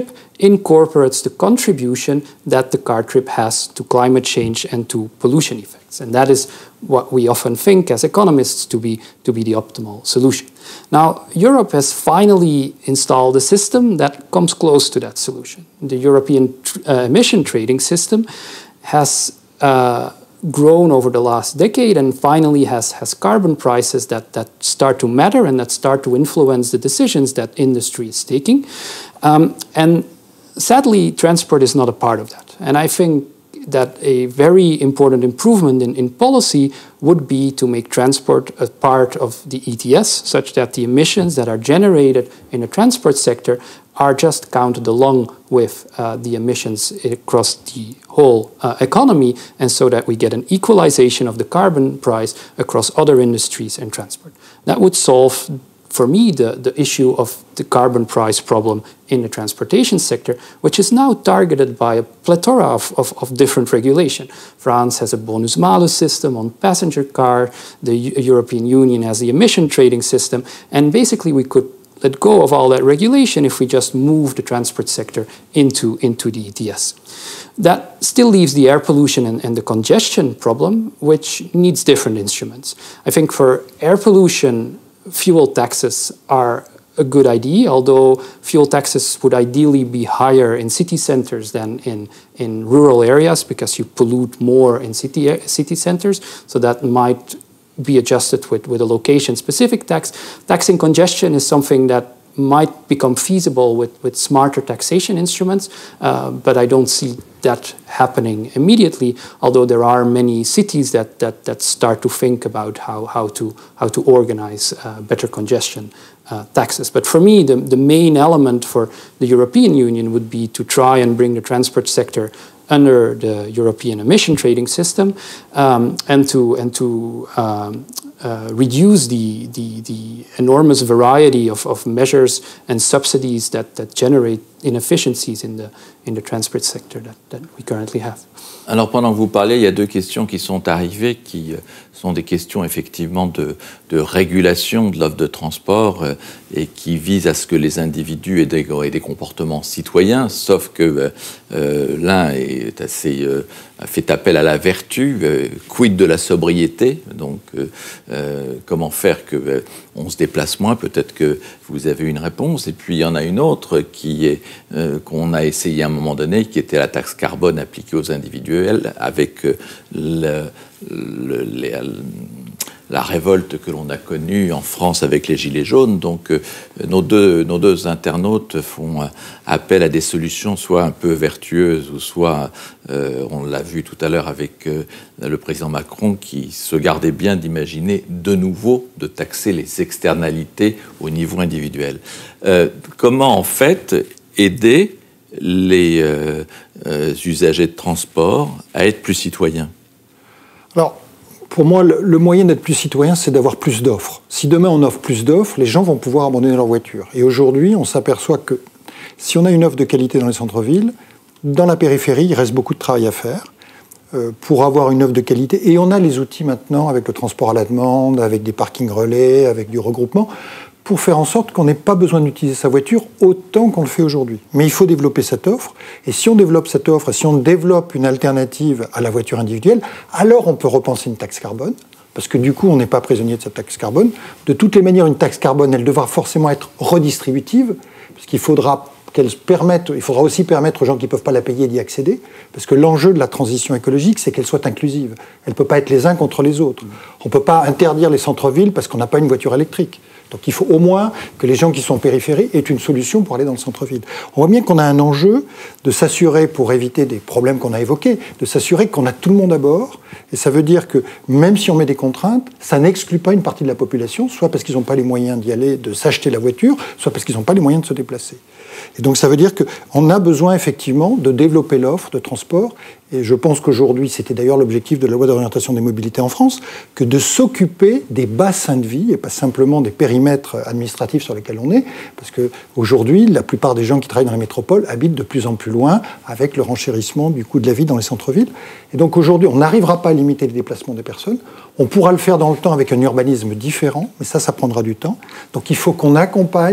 incorporates the contribution that the car trip has to climate change and to pollution effects. And that is what we often think as economists to be, to be the optimal solution. Now, Europe has finally installed a system that comes close to that solution. The European uh, emission trading system has uh, grown over the last decade and finally has, has carbon prices that, that start to matter and that start to influence the decisions that industry is taking. Um, and sadly, transport is not a part of that. And I think that a very important improvement in, in policy would be to make transport a part of the E T S, such that the emissions that are generated in the transport sector are just counted along with uh, the emissions across the whole uh, economy, and so that we get an equalization of the carbon price across other industries and transport. That would solve, for me, the, the issue of the carbon price problem in the transportation sector, which is now targeted by a plethora of, of, of different regulation. France has a bonus-malus system on passenger car, the U European Union has the emission trading system, and basically we could let go of all that regulation if we just move the transport sector into, into the E T S. That still leaves the air pollution and, and the congestion problem, which needs different instruments. I think for air pollution, fuel taxes are a good idea, although fuel taxes would ideally be higher in city centers than in, in rural areas because you pollute more in city, city centers, so that might be adjusted with, with a location-specific tax. Taxing congestion is something that might become feasible with, with smarter taxation instruments, uh, but I don't see that happening immediately, although there are many cities that, that, that start to think about how, how, to, how to organize uh, better congestion uh, taxes. But for me, the, the main element for the European Union would be to try and bring the transport sector under the European emission trading system, um, and to, and to um, uh, reduce the, the, the enormous variety of, of measures and subsidies that, that generate inefficiencies in the, in the transport sector that, that we currently have. Alors pendant que vous parlez, il y a deux questions qui sont arrivées, qui sont des questions effectivement de, de régulation de l'offre de transport euh, et qui visent à ce que les individus aient des, aient des comportements citoyens, sauf que euh, l'un est assez, euh, a fait appel à la vertu, euh, quid de la sobriété, donc euh, euh, comment faire que euh, on se déplace moins, peut-être que vous avez une réponse, et puis il y en a une autre qui est euh, qu'on a essayé à un moment donné, qui était la taxe carbone appliquée aux individuels, avec euh, le, le, les, la révolte que l'on a connue en France avec les Gilets jaunes. Donc euh, nos, deux, nos deux internautes font euh, appel à des solutions soit un peu vertueuses, ou soit, euh, on l'a vu tout à l'heure avec euh, le président Macron, qui se gardait bien d'imaginer de nouveau de taxer les externalités au niveau individuel. Euh, comment en fait aider les euh, euh, usagers de transport à être plus citoyens? Alors, pour moi, le, le moyen d'être plus citoyen, c'est d'avoir plus d'offres. Si demain on offre plus d'offres, les gens vont pouvoir abandonner leur voiture. Et aujourd'hui, on s'aperçoit que si on a une offre de qualité dans les centres-villes, dans la périphérie, il reste beaucoup de travail à faire euh, pour avoir une offre de qualité. Et on a les outils maintenant avec le transport à la demande, avec des parkings relais, avec du regroupement, pour faire en sorte qu'on n'ait pas besoin d'utiliser sa voiture autant qu'on le fait aujourd'hui. Mais il faut développer cette offre, et si on développe cette offre, et si on développe une alternative à la voiture individuelle, alors on peut repenser une taxe carbone, parce que du coup, on n'est pas prisonnier de cette taxe carbone. De toutes les manières, une taxe carbone, elle devra forcément être redistributive, parce qu'il faudra qu'elle permette, il faudra aussi permettre aux gens qui ne peuvent pas la payer d'y accéder, parce que l'enjeu de la transition écologique, c'est qu'elle soit inclusive. Elle ne peut pas être les uns contre les autres. On ne peut pas interdire les centres-villes parce qu'on n'a pas une voiture électrique. Donc il faut au moins que les gens qui sont en périphérie aient une solution pour aller dans le centre-ville. On voit bien qu'on a un enjeu de s'assurer, pour éviter des problèmes qu'on a évoqués, de s'assurer qu'on a tout le monde à bord. Et ça veut dire que même si on met des contraintes, ça n'exclut pas une partie de la population, soit parce qu'ils n'ont pas les moyens d'y aller, de s'acheter la voiture, soit parce qu'ils n'ont pas les moyens de se déplacer. Et donc ça veut dire qu'on a besoin effectivement de développer l'offre de transport. Et je pense qu'aujourd'hui, c'était d'ailleurs l'objectif de la loi d'orientation des mobilités en France, que de s'occuper des bassins de vie et pas simplement des périmètres administratifs sur lesquels on est, parce qu'aujourd'hui, la plupart des gens qui travaillent dans la métropole habitent de plus en plus loin, avec le renchérissement du coût de la vie dans les centres-villes. Et donc aujourd'hui, on n'arrivera pas à limiter les déplacements des personnes. On pourra le faire dans le temps avec un urbanisme différent, mais ça, ça prendra du temps. Donc il faut qu'on accompagne pour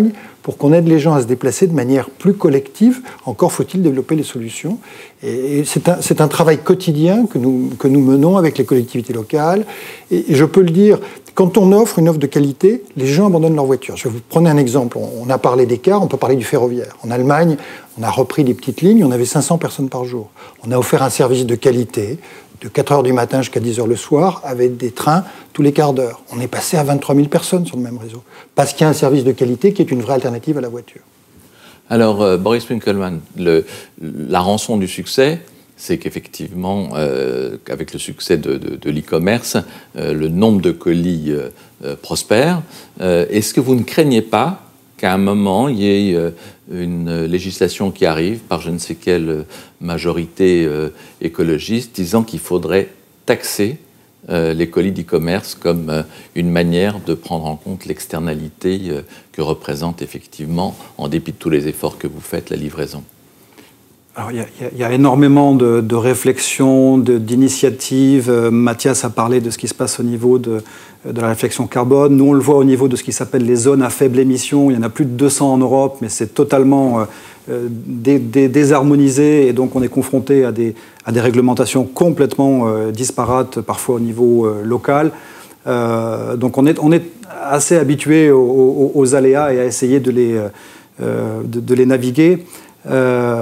pour qu'on aide les gens à se déplacer de manière plus collective. Encore faut-il développer les solutions. Et c'est un, c'est un travail quotidien que nous, que nous menons avec les collectivités locales. Et, et je peux le dire, quand on offre une offre de qualité, les gens abandonnent leur voiture. Je vais vous prendre un exemple. On a parlé des cars, on peut parler du ferroviaire. En Allemagne, on a repris des petites lignes, on avait cinq cents personnes par jour. On a offert un service de qualité de quatre heures du matin jusqu'à dix heures le soir, avec des trains tous les quarts d'heure. On est passé à vingt-trois mille personnes sur le même réseau, parce qu'il y a un service de qualité qui est une vraie alternative à la voiture. Alors, euh, Boris Winkelmann, le, la rançon du succès, c'est qu'effectivement, euh, avec le succès de, de, de l'e-commerce, euh, le nombre de colis euh, euh, prospère. Euh, est-ce que vous ne craignez pas qu'à un moment, il y ait euh, une législation qui arrive par je ne sais quelle majorité euh, écologiste disant qu'il faudrait taxer euh, les colis d'e-commerce comme euh, une manière de prendre en compte l'externalité euh, que représente effectivement, en dépit de tous les efforts que vous faites, la livraison? Alors, il y, y, y a énormément de, de réflexions, de, d'initiatives. Euh, Mathias a parlé de ce qui se passe au niveau de, de la réflexion carbone. Nous, on le voit au niveau de ce qui s'appelle les zones à faible émission. Il y en a plus de deux cents en Europe, mais c'est totalement euh, dé, dé, désharmonisé. Et donc, on est confronté à des, à des réglementations complètement euh, disparates, parfois au niveau euh, local. Euh, donc, on est, on est assez habitué aux, aux, aux aléas et à essayer de les, euh, de, de les naviguer. Euh,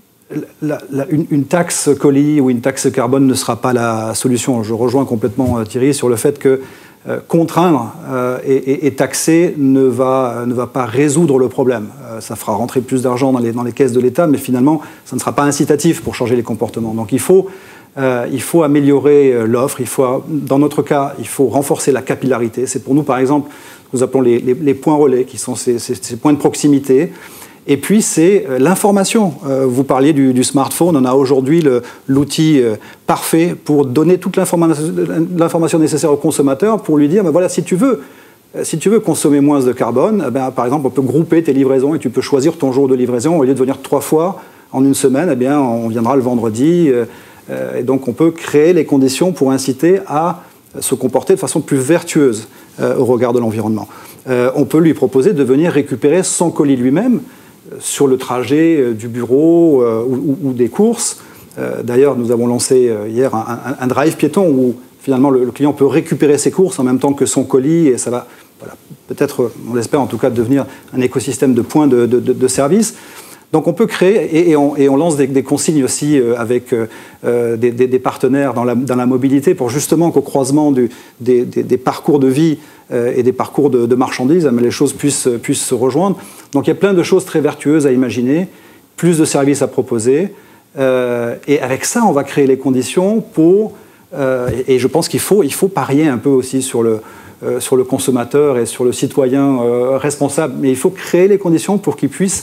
La, la, une, une taxe colis ou une taxe carbone ne sera pas la solution. Je rejoins complètement euh, Thierry sur le fait que euh, contraindre euh, et, et, et taxer ne va, ne va pas résoudre le problème. Euh, ça fera rentrer plus d'argent dans les, dans les caisses de l'État, mais finalement, ça ne sera pas incitatif pour changer les comportements. Donc il faut, euh, il faut améliorer euh, l'offre. Il faut, dans notre cas, il faut renforcer la capillarité. C'est pour nous, par exemple, ce que nous appelons les, les, les points relais, qui sont ces, ces, ces points de proximité. Et puis, c'est l'information. Euh, vous parliez du, du smartphone. On a aujourd'hui le, l'outil euh, parfait pour donner toute l'information, l'information nécessaire au consommateur pour lui dire, ben voilà, si tu veux, si tu veux consommer moins de carbone, eh ben, par exemple, on peut grouper tes livraisons et tu peux choisir ton jour de livraison. Au lieu de venir trois fois en une semaine, eh bien, on viendra le vendredi. Euh, et donc, on peut créer les conditions pour inciter à se comporter de façon plus vertueuse euh, au regard de l'environnement. Euh, on peut lui proposer de venir récupérer son colis lui-même sur le trajet du bureau euh, ou, ou des courses. Euh, d'ailleurs, nous avons lancé euh, hier un, un, un drive piéton où finalement le, le client peut récupérer ses courses en même temps que son colis et ça va voilà, peut-être, on l'espère en tout cas, devenir un écosystème de points de, de, de, de service. Donc on peut créer et, et, on, et on lance des, des consignes aussi euh, avec euh, des, des, des partenaires dans la, dans la mobilité pour justement qu'au croisement du, des, des, des parcours de vie euh, et des parcours de, de marchandises, les choses puissent, puissent se rejoindre. Donc il y a plein de choses très vertueuses à imaginer, plus de services à proposer. Euh, et avec ça, on va créer les conditions pour... Euh, et, et je pense qu'il faut, il faut parier un peu aussi sur le, euh, sur le consommateur et sur le citoyen euh, responsable. Mais il faut créer les conditions pour qu'il puisse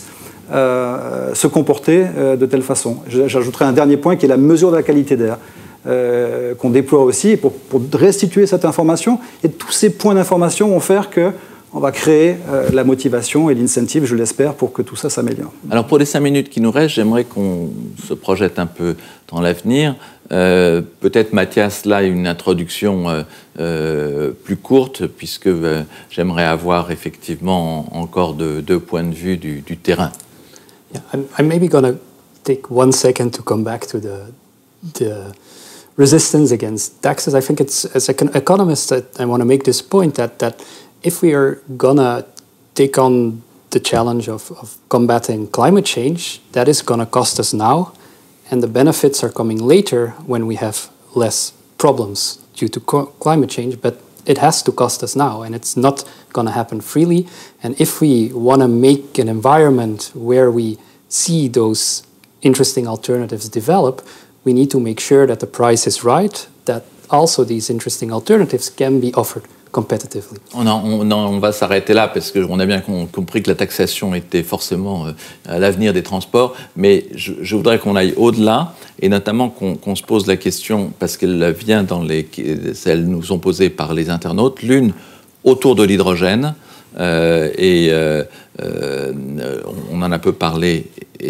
euh, se comporter euh, de telle façon. J'ajouterai un dernier point qui est la mesure de la qualité d'air. Euh, qu'on déploie aussi pour, pour restituer cette information. Et tous ces points d'information vont faire que on va créer euh, la motivation et l'incentive, je l'espère, pour que tout ça s'améliore. Alors pour les cinq minutes qui nous restent, j'aimerais qu'on se projette un peu dans l'avenir. Euh, peut-être Mathias, là, une introduction euh, euh, plus courte, puisque euh, j'aimerais avoir effectivement encore deux, deux points de vue du, du terrain. Yeah, I'm, I'm maybe going to take one second to come back to the, the resistance against taxes. I think it's, as an economist, that I want to make this point that, that if we are gonna take on the challenge of, of combating climate change, that is gonna cost us now, and the benefits are coming later when we have less problems due to co- climate change, but it has to cost us now, and it's not gonna happen freely. And if we wanna make an environment where we see those interesting alternatives develop, we need to make sure that the price is right, that also these interesting alternatives can be offered competitively. On, a, on, on va s'arrêter là parce qu'on a bien compris que la taxation était forcément euh, à l'avenir des transports, mais je, je voudrais qu'on aille au-delà et notamment qu'on, qu'on se pose la question, parce qu'elle vient dans les... Elles nous sont posées par les internautes, l'une autour de l'hydrogène, euh, et euh, euh, on en a peu parlé, et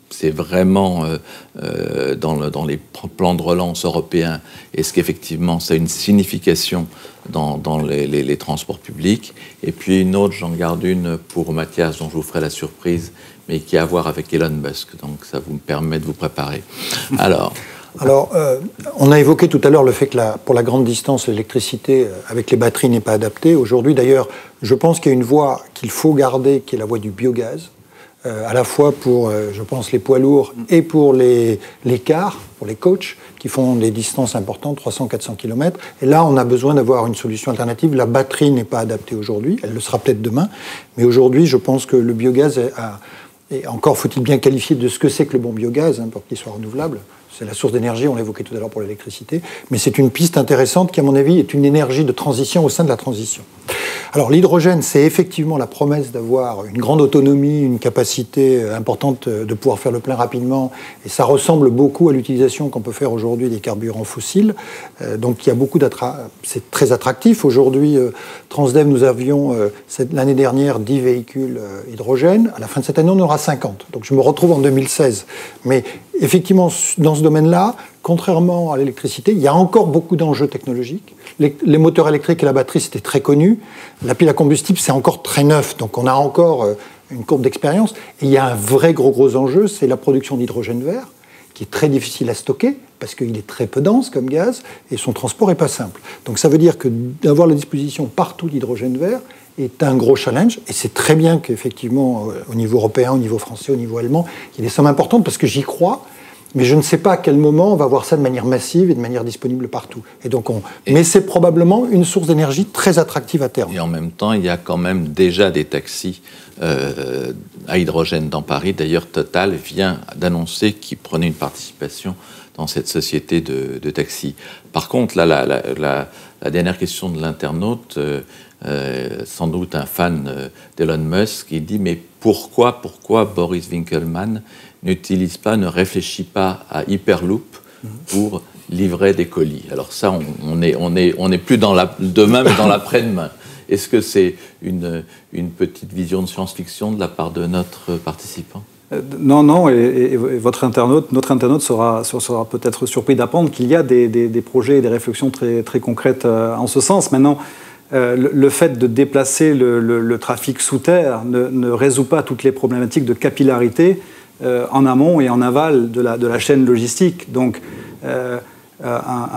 c'est vraiment euh, euh, dans, le, dans les plans de relance européens, est-ce qu'effectivement ça a une signification dans, dans les, les, les transports publics? Et puis une autre, j'en garde une pour Mathias, dont je vous ferai la surprise, mais qui a à voir avec Elon Musk, donc ça vous me permet de vous préparer. Alors... Alors, euh, on a évoqué tout à l'heure le fait que la, pour la grande distance, l'électricité euh, avec les batteries n'est pas adaptée. Aujourd'hui, d'ailleurs, je pense qu'il y a une voie qu'il faut garder, qui est la voie du biogaz, euh, à la fois pour, euh, je pense, les poids lourds et pour les, les cars, pour les coachs, qui font des distances importantes, trois cents à quatre cents kilomètres. Et là, on a besoin d'avoir une solution alternative. La batterie n'est pas adaptée aujourd'hui, elle le sera peut-être demain. Mais aujourd'hui, je pense que le biogaz a... Et encore faut-il bien qualifier de ce que c'est que le bon biogaz, hein, pour qu'il soit renouvelable. C'est la source d'énergie, on l'évoquait tout à l'heure pour l'électricité. Mais c'est une piste intéressante qui, à mon avis, est une énergie de transition au sein de la transition. Alors l'hydrogène, c'est effectivement la promesse d'avoir une grande autonomie, une capacité importante de pouvoir faire le plein rapidement. Et ça ressemble beaucoup à l'utilisation qu'on peut faire aujourd'hui des carburants fossiles. Euh, donc il y a beaucoup d'attra... C'est très attractif. Aujourd'hui, euh, Transdev, nous avions euh, cette... l'année dernière dix véhicules euh, hydrogène. À la fin de cette année, on en aura cinquante. Donc je me retrouve en deux mille seize. Mais effectivement, dans ce domaine-là, contrairement à l'électricité, il y a encore beaucoup d'enjeux technologiques. Les, les moteurs électriques et la batterie, c'était très connu. La pile à combustible, c'est encore très neuf. Donc on a encore euh, une courbe d'expérience. Et il y a un vrai gros gros enjeu, c'est la production d'hydrogène vert, qui est très difficile à stocker, parce qu'il est très peu dense comme gaz, et son transport n'est pas simple. Donc ça veut dire que d'avoir à la disposition partout d'hydrogène vert est un gros challenge. Et c'est très bien qu'effectivement, au niveau européen, au niveau français, au niveau allemand, il y ait des sommes importantes, parce que j'y crois. Mais je ne sais pas à quel moment on va voir ça de manière massive et de manière disponible partout. Et donc on... et mais c'est probablement une source d'énergie très attractive à terme. Et en même temps, il y a quand même déjà des taxis euh, à hydrogène dans Paris. D'ailleurs, Total vient d'annoncer qu'il prenait une participation dans cette société de, de taxis. Par contre, là, la, la, la, la dernière question de l'internaute, euh, euh, sans doute un fan euh, d'Elon Musk, il dit « Mais pourquoi, pourquoi Boris Winkelmann n'utilise pas, ne réfléchit pas à Hyperloop pour livrer des colis ?» Alors ça, on, on est, on est, on est plus dans la demain, mais dans l'après-demain. Est-ce que c'est une, une petite vision de science-fiction de la part de notre participant ? euh, Non, non, et, et, et votre internaute, notre internaute sera, sera peut-être surpris d'apprendre qu'il y a des, des, des projets et des réflexions très, très concrètes euh, en ce sens. Maintenant, Euh, le, le fait de déplacer le, le, le trafic sous terre ne, ne résout pas toutes les problématiques de capillarité euh, en amont et en aval de la, de la chaîne logistique. Donc, euh, un,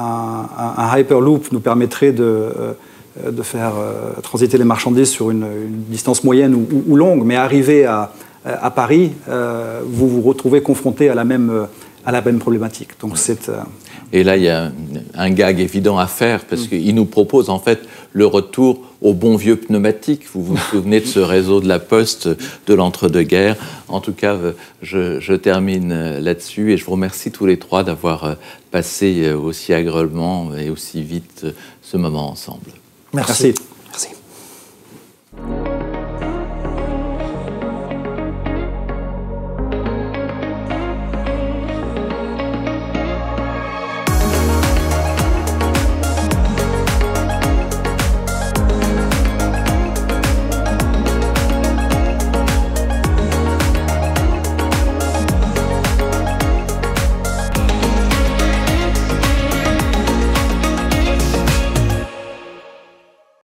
un, un Hyperloop nous permettrait de, euh, de faire euh, transiter les marchandises sur une, une distance moyenne ou, ou, ou longue, mais arrivé à, à Paris, euh, vous vous retrouvez confronté à la même, à la même problématique. Donc, c'est... Euh, Et là, il y a un, un gag évident à faire, parce mmh. qu'il nous propose en fait le retour au bon vieux pneumatique. Vous vous souvenez de ce réseau de la Poste de l'entre-deux-guerres. En tout cas, je, je termine là-dessus et je vous remercie tous les trois d'avoir passé aussi agréablement et aussi vite ce moment ensemble. Merci. Merci. Merci.